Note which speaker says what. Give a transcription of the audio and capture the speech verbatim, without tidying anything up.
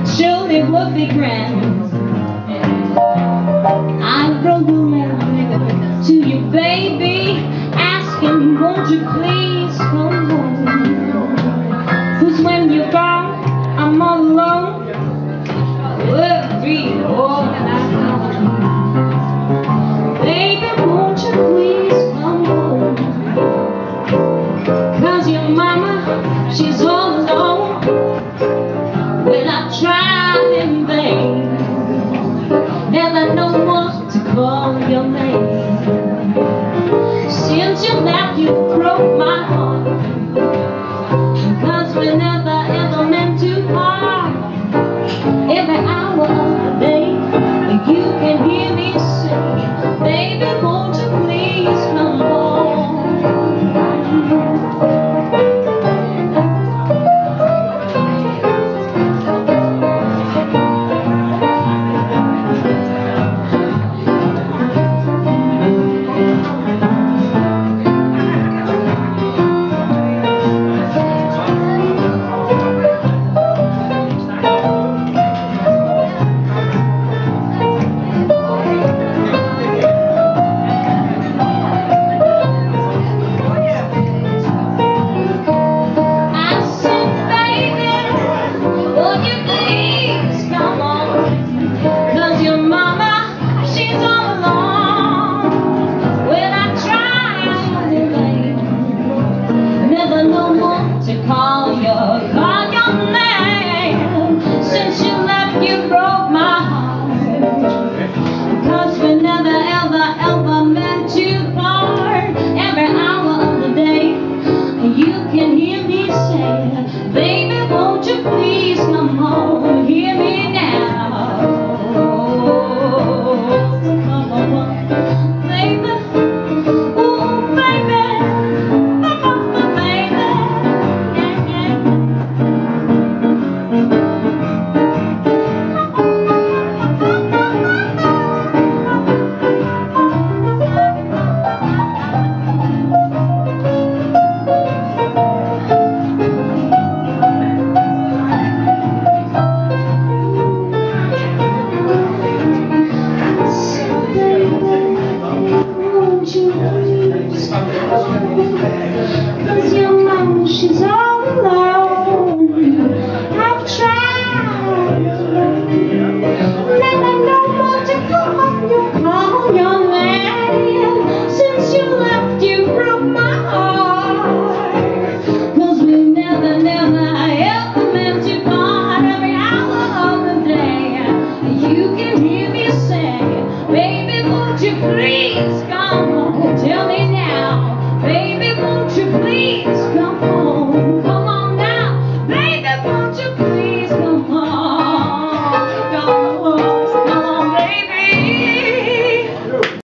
Speaker 1: surely would be grand. I wrote a letter to you, baby, asking, won't you please come home? 'Cause when you're gone, I'm all alone, worried all night long. Baby, won't you please come home? 'Cause your mama, she's all alone. When I've tried in vain, never know what to call your name. Since you left, you broke my heart. 'Cause we never ever meant to part. Every hour of the day, you can hear me say, baby, won't you please come home? To call your, call your name. Since you left, you broke my heart. 'Cause we never ever ever meant to part. Every hour of the day, you can hear me say, baby, won't you please come home? Hear me now. Come on, baby. Cause your mom, she's all alone. I've tried, never know what to call you, call your name. Since you left, you broke my heart. 'Cause we never, never ever meant to part. Every hour of the day, you can hear me say, baby, won't you please come?